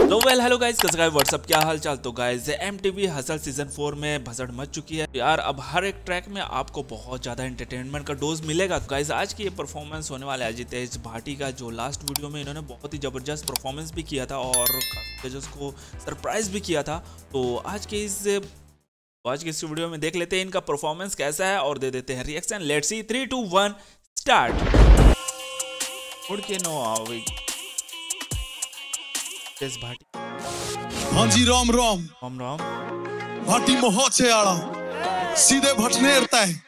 तो hello guys, कैसे guys what's up, क्या हाल चाल। तो गाइस एमटीवी हसल सीजन 4 में भसड़ मच चुकी है यार। अब हर एक ट्रैक में आपको बहुत ज्यादा एंटरटेनमेंट का डोज मिलेगा। तो गाइस आज की ये परफॉर्मेंस होने वाला है अजितेश भाटी का, जो लास्ट वीडियो में इन्होंने बहुत ही जबरदस्त परफॉर्मेंस भी किया था और जजेस को सरप्राइज भी किया था। तो आज के इस वीडियो में देख लेते हैं इनका परफॉर्मेंस कैसा है और दे देते हैं रिएक्शन। Let's see 3 2 1 start. उड़ के नो आओ भाटी। हाँ जी, राम राम राम राम। भाटी मोहचे आड़ा सीधे भटनेरता है।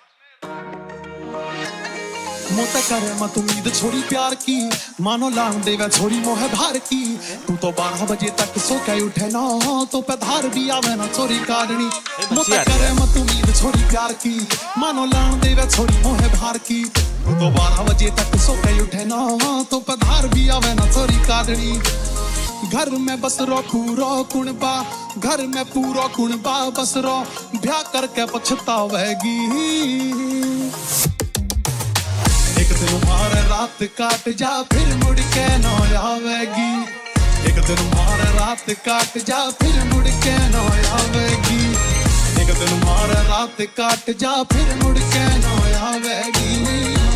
मोते करे मत उम्मीद छोड़ी प्यार की, मानो लांग देवे छोड़ी मोह भार की। तू तो 12 बजे तक सो के उठे ना, तो पे धार भी आवे ना चोरी काटनी। मोते करे मत उम्मीद छोड़ी प्यार की, मानो लांग देवे छोड़ी मोह भार की। तू तो 12 बजे तक सो के उठे ना, तो पे धार भी आवे ना चोरी काटनी। घर में बस रो पूरा कुणबा, घर में पूरा कुणबा बस रो, ब्याह करके पछतावेगी। एक दिन मारे रात काट जा फिर मुड़ के न आवेगी। एक दिन मारे रात काट जा फिर मुड़ के न आवेगी। एक दिन मारे रात काट जा फिर मुड़ के न आवेगी।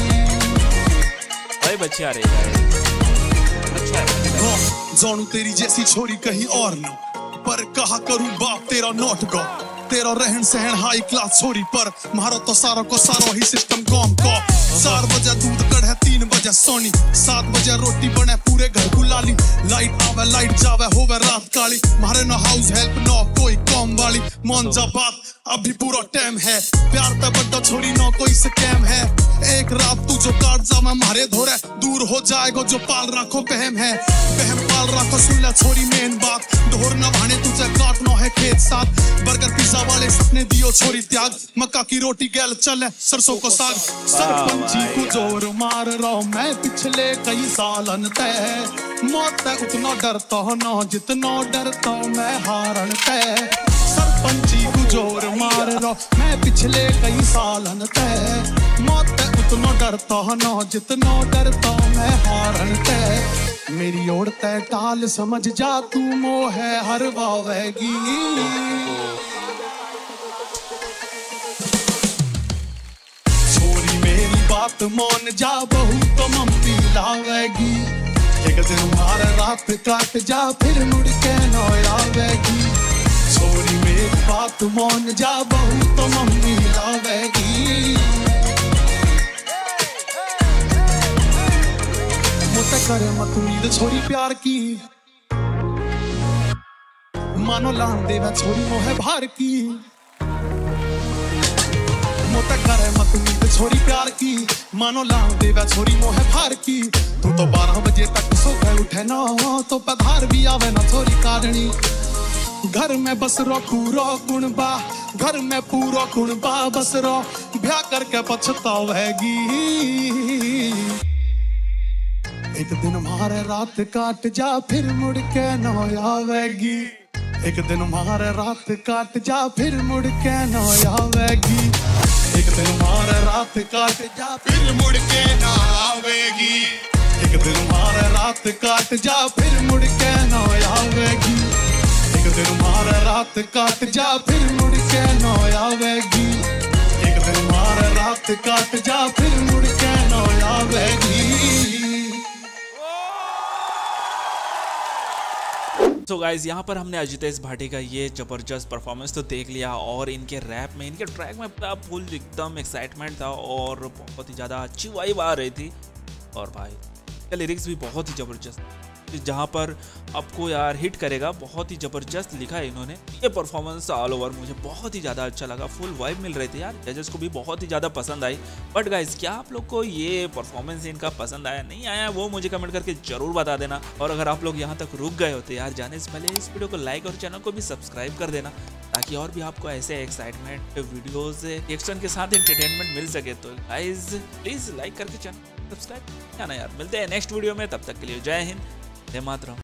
भाई बच्चे आ रहे हैं। जानू तेरी जैसी छोरी कहीं और न, पर कहा करूं बाप तेरा नोट गो। तेरा रहन सहन हाई क्लास छोरी, पर मारो तो सारो को सारो ही सिस्टम कॉम को। 4 बजे दूध कढ़े 3 बजे सोनी, 7 बजे रोटी बने पूरे घर को लाली। लाइट आवे लाइट जावे होवे रात काली, मारे न हाउस हेल्प न कोई कॉम वाली। मन जा बात अभी पूरा टाइम है, प्यार ते बड्डा छोरी न कोई स्कैम है। एक रात तू जो काट जा मैं मारे धोरे, दूर हो जाएगा जो पाल राखो बहम है। बहम पाल राखो सुन ले छोरी मेन बात, ढोर न भाने तुझे काटनो है खेत साथ। बर्गर पिज्जा वाले सपने दियो छोरी त्याग, मक्का की रोटी गैल चले सरसों को साग। सरपंची को जोर मार रहा मैं पिछले कई सालन तय, मौत तय उतना डरता न जितना डरता मैं हारन तय। सरपंची को जोर मार रहा मैं पिछले कई सालन तय, मौत तय उतना डरता न जितना डरता मैं हारन तय। मेरी ओर तय टाल समझ जा तू मोह हरवावेगी। छोरी मेरी बात मान जा बहू तो मम्मी लावेगी। एक दिन मार रात काट जा फिर मुड़ के न आवेगी। छोरी मेरी बात मान जा बहू तो मम्मी लावेगी। मोते करे मत उम्मीद छोरी प्यार की, मानो लान देवे छोरी मोह भार की। मोते करे मत उम्मीद छोरी प्यार की, मानो लान देवे छोरी मोह भार की। तू तो 12 बजे तक सो के उठे ना, तो पधार भी आवे ना छोरी काटनी। घर में बस रो पूरा कुणबा, घर में पूरा कुणबा बस रो, ब्याह करके पछतावेगी। एक दिन मारे रात काट जा फिर मुड़ के न आवेगी। एक दिन मारे रात काट जा फिर मुड़ के न आवेगी। एक दिन मारे रात काट जा फिर मुड़ के न आवेगी। एक दिन मारे रात काट जा फिर मुड़ के न आवेगी। एक दिन मारे रात काट जा फिर मुड़ के न आवेगी। एक दिन मारे रात काट जा फिर मुड़ के न आवेगी। तो गाइज यहाँ पर हमने अजितेश भाटी का ये जबरदस्त परफॉर्मेंस तो देख लिया, और इनके रैप में, इनके ट्रैक में फुल एकदम एक्साइटमेंट था और बहुत ही ज़्यादा अच्छी वाइब आ रही थी। और भाई इनका लिरिक्स भी बहुत ही ज़बरदस्त, जहाँ पर आपको यार हिट करेगा। बहुत ही ज़बरदस्त लिखा है इन्होंने। ये परफॉर्मेंस ऑल ओवर मुझे बहुत ही ज़्यादा अच्छा लगा, फुल वाइब मिल रही थी यार। जजेस को भी बहुत ही ज़्यादा पसंद आई। बट गाइज क्या आप लोग को ये परफॉर्मेंस इनका पसंद आया नहीं आया, वो मुझे कमेंट करके जरूर बता देना। और अगर आप लोग यहाँ तक रुक गए होते यार जाने से पहले, इस वीडियो को लाइक और चैनल को भी सब्सक्राइब कर देना, ताकि और भी आपको ऐसे एक्साइटमेंट वीडियोज रिएक्शन के साथ एंटरटेनमेंट मिल सके। तो गाइज प्लीज़ लाइक करके चैनल सब्सक्राइब करना यार। मिलते हैं नेक्स्ट वीडियो में, तब तक के लिए जय हिंद, जय मातरम।